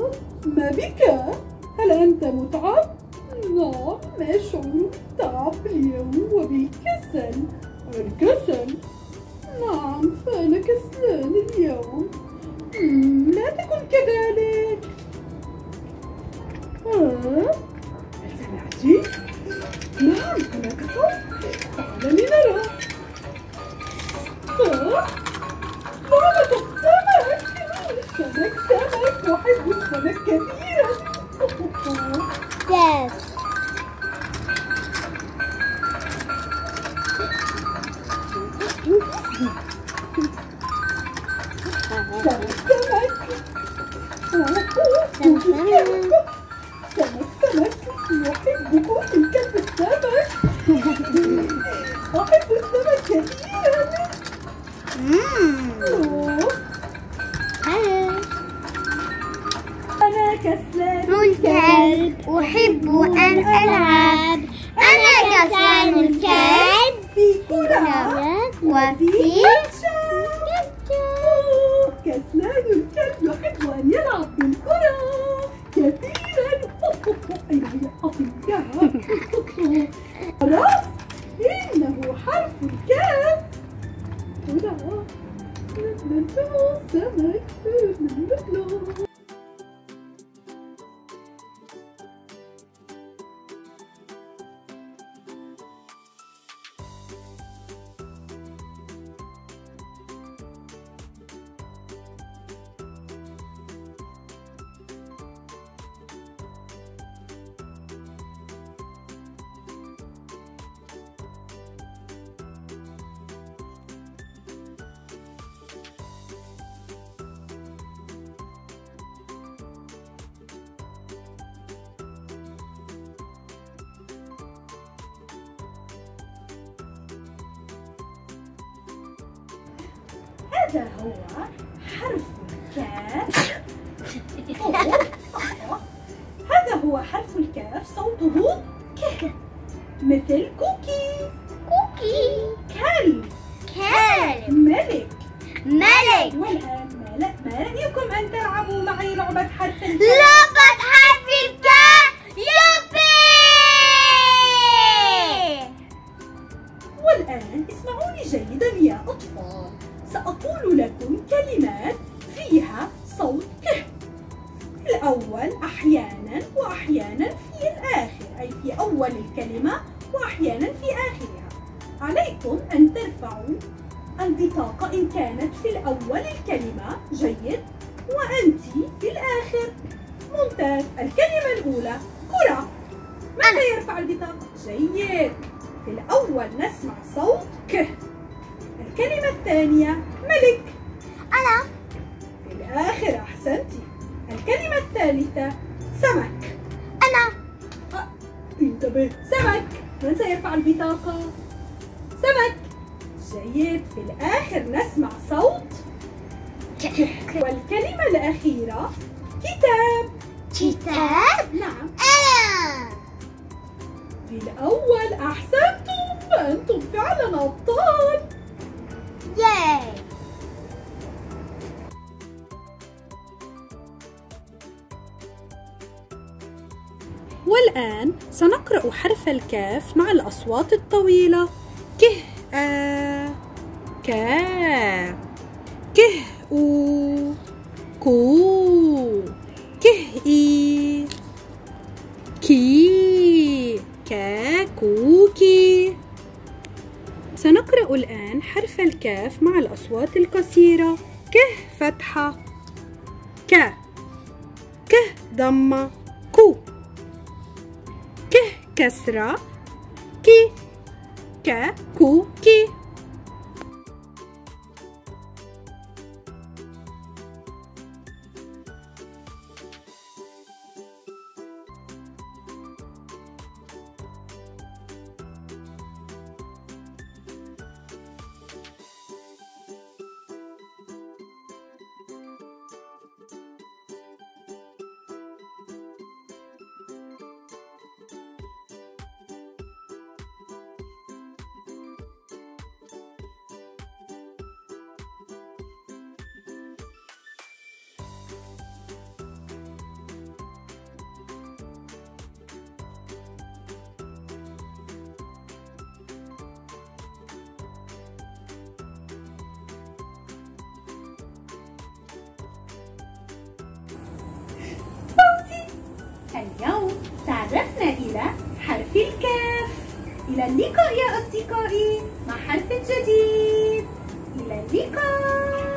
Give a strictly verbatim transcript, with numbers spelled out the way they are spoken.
ما بك؟ هل أنت متعب؟ نعم، أشعر بالتعب اليوم وبالكسل. الكسل؟ نعم، فأنا كسلان اليوم. مم، لا تكن كذلك. آه؟ هل سمعتِ؟ نعم، هناك صوت. تعالي نرى. آه؟ لعنة السمك. سمك سمك، أحب السمك كثيرا. Yes. سمك سمك. سمك سمك. يحبكم الكلب السمك. أحب السمك كثيرا. أنا كسلان الكلب، أحب أن ألعب. أنا كسلان الكلب في كرة وفي كسلان الكلب يحب أن يلعب بالكرة كثيرا. أين هي أطيبها؟ خلاص، إنه حرف الكاف. كرة سمك. هذا هو حرف الكاف. هذا هو حرف الكاف، صوته ك، مثل كوكي. كوكي. كلب. كلب. ملك. ملك. والآن ما ما رأيكم أن تلعبوا معي لعبة حرف الكاف؟ لعبة حرف الكاف. يبي. والآن اسمعوني جيدا يا أطفال، سأقول لكم كلمات فيها صوت ك. الأول أحيانا وأحيانا في الآخر، أي في أول الكلمة وأحيانا في آخرها. عليكم أن ترفعوا البطاقة إن كانت في الأول الكلمة، جيد، وأنت في الآخر، ممتاز. الكلمة الأولى كرة، من سيرفع البطاقة؟ جيد. في الأول نسمع صوت ك. الكلمة الثانية ملك. أنا. في الآخر، أحسنتي. الكلمة الثالثة سمك. أنا. أه، انتبه. سمك، من سيرفع البطاقة؟ سمك. جيد. في الآخر نسمع صوت ك. والكلمة الأخيرة كتاب. كتاب. نعم. أنا. في الأول أحسنتم، أنتم فعلا أبطال. ياي. والآن سنقرأ حرف الكاف مع الأصوات الطويلة. كه آ، كا، كه أو، كو، كه إي، كي، كا، كوكي. سنقرأ الآن حرف الكاف مع الأصوات القصيرة. كه فتحة، ك، كه ضمة، كو، كه كسرة، كي، ك، كو، كي. تعرفنا إلى حرف الكاف. إلى اللقاء يا أصدقائي مع حرف جديد. إلى اللقاء.